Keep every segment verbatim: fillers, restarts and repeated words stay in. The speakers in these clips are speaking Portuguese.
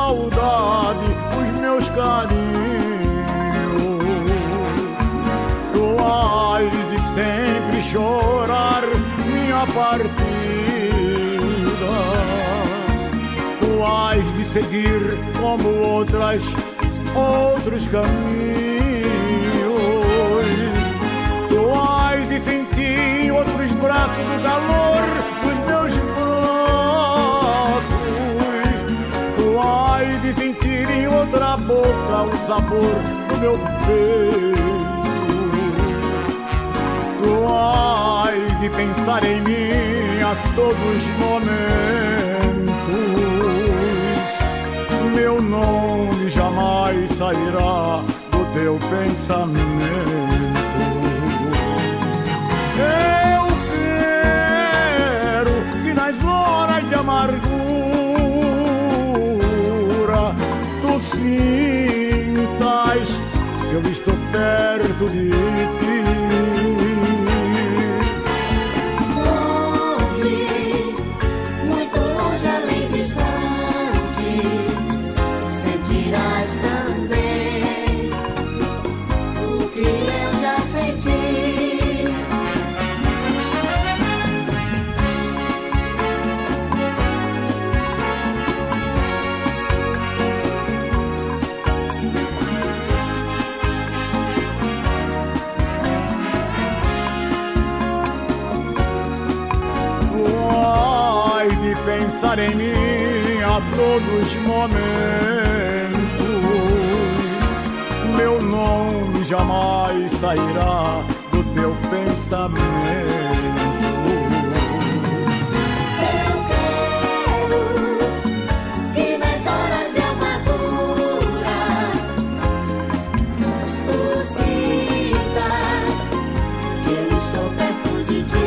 saudade, os meus carinhos. Tu hás de sempre chorar minha partida, tu hás de seguir como outras, outros caminhos. Tu hás de sentir outros braços o calor dos meus braços. Tu hás de sentir em outra boca o sabor do meu peito. Tu hás de pensar em mim a todos os momentos. Meu nome jamais sairá do teu pensamento. Eu quero que nas horas de amargura tu sintas que eu estou perto de ti. Pensar em mim a todos os momentos. Meu nome jamais sairá do teu pensamento. Eu quero que nas horas de amargura tu sintas que eu estou perto de ti.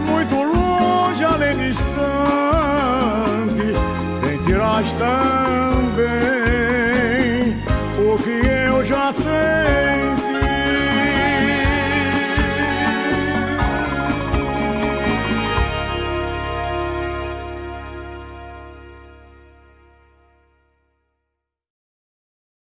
Sentirás tanto